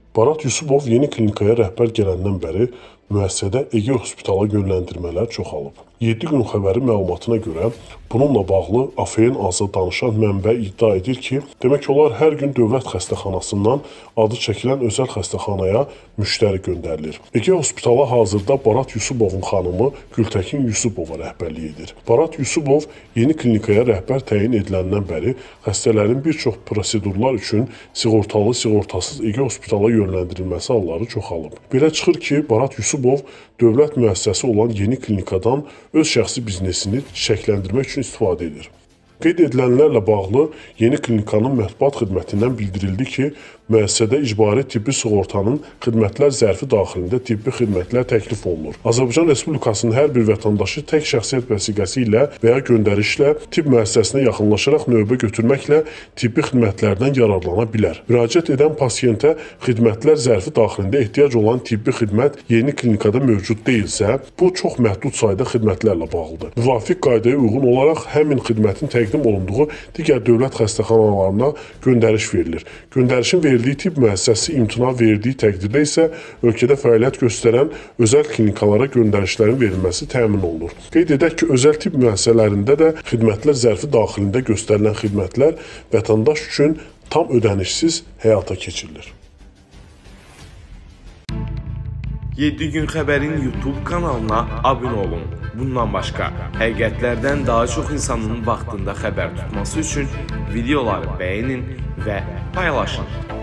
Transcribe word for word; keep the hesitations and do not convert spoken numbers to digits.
Barat Yusubov yeni klinikaya rəhbər gələndən bəri müəssisədə Ege Hospitala yönləndirmələr çoxalıb. yeddi gün xəbəri məlumatına görə bununla bağlı A F N Azad danışan mənbə iddia edir ki, demək olar hər gün dövlət xəstəxanasından adı çəkilən özəl xəstəxanaya müştəri göndərilir. Ege Hospitala hazırda Barat Yusubovun xanımı Gültəkin Yusubova rəhbərlik edir. Barat Yusubov yeni klinikaya rəhbər təyin ediləndən bəri xəstələrin bir çox prosedurlar üçün sığortalı, sığortasız Ege Hospitala yönləndirilməsi halları çoxalıb. Belə çıxır ki, Barat Yusubov dövlət müəssisəsi olan yeni klinikadan öz şəxsi biznesini çiçəkləndirmək üçün istifadə edir. Qeyd edilənlərlə bağlı yeni klinikanın mətbuat xidmətindən bildirildi ki, müəssisədə icbari tibbi sığortanın xidmətlər zərfi daxilində tibbi xidmətlər təklif olunur. Azərbaycan Respublikasının hər bir vətəndaşı tək şəxsiyyət vəsiqəsi ilə və ya göndərişlə tibb müəssisəsinə yaxınlaşaraq növbə götürməklə tibbi xidmətlərdən yararlana bilər. Müraciət edən pasiyentə xidmətlər zərfi daxilində ehtiyac olan tibbi xidmət yeni klinikada mövcud deyilsə, bu çox məhdud sayda xidmətlərlə bağlıdır. Müvafiq qaydaya uyğun olaraq həmin xidmətin təqdim olunduğu digər dövlət xəstəxanalarına göndəriş verilir. Göndərişin verildiyi tibb müəssisəsi imtina verdiyi təqdirdə isə ölkədə fəaliyyət göstərən özəl klinikalara göndərişlərin verilməsi təmin olunur. Qeyd edək ki, özəl tibb müəssisələrində də xidmətlər zərfi daxilində göstərilən xidmətlər vətəndaş üçün tam ödənişsiz həyata keçirilir. yeddi gün xəbərin YouTube kanalına abunə olun. Bundan başqa, həqiqətlərdən daha çox insanın vaxtında xəbər tutması üçün videoları bəyənin və paylaşın.